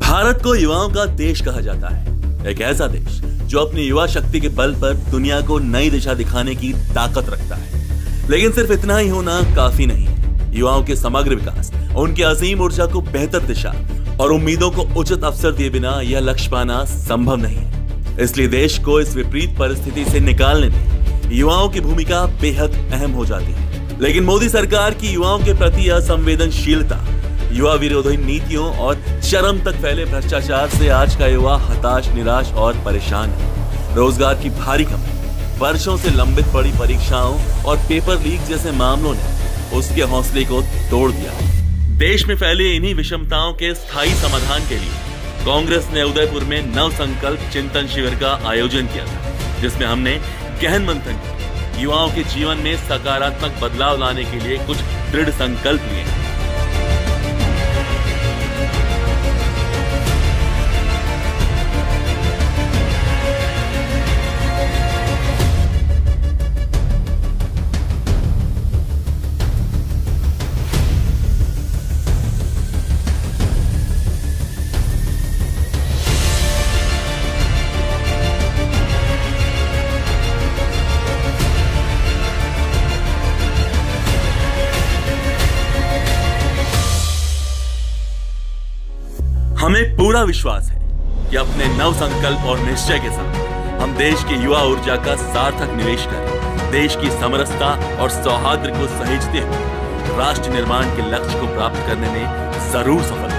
भारत को युवाओं का देश कहा जाता है, एक ऐसा देश जो अपनी युवा शक्ति के बल पर दुनिया को नई दिशा दिखाने की ताकत रखता है। लेकिन सिर्फ इतना ही होना काफी नहीं है। युवाओं के समग्र विकास, उनकी असीम ऊर्जा को बेहतर दिशा और उम्मीदों को उचित अवसर दिए बिना यह लक्ष्य पाना संभव नहीं है। इसलिए देश को इस विपरीत परिस्थिति से निकालने में युवाओं की भूमिका बेहद अहम हो जाती है। लेकिन मोदी सरकार की युवाओं के प्रति असंवेदनशीलता, युवा विरोधी नीतियों और चरम तक फैले भ्रष्टाचार से आज का युवा हताश, निराश और परेशान है। रोजगार की भारी कमी, वर्षों से लंबित पड़ी परीक्षाओं और पेपर लीक जैसे मामलों ने उसके हौसले को तोड़ दिया। देश में फैले इन्हीं विषमताओं के स्थायी समाधान के लिए कांग्रेस ने उदयपुर में नव संकल्प चिंतन शिविर का आयोजन किया था, जिसमें हमने गहन मंथन किया। युवाओं के जीवन में सकारात्मक बदलाव लाने के लिए कुछ दृढ़ संकल्प लिए। हमें पूरा विश्वास है कि अपने नव संकल्प और निश्चय के साथ हम देश की युवा ऊर्जा का सार्थक निवेश करें, देश की समरसता और सौहार्द को सहेजते हुए राष्ट्र निर्माण के लक्ष्य को प्राप्त करने में जरूर सफल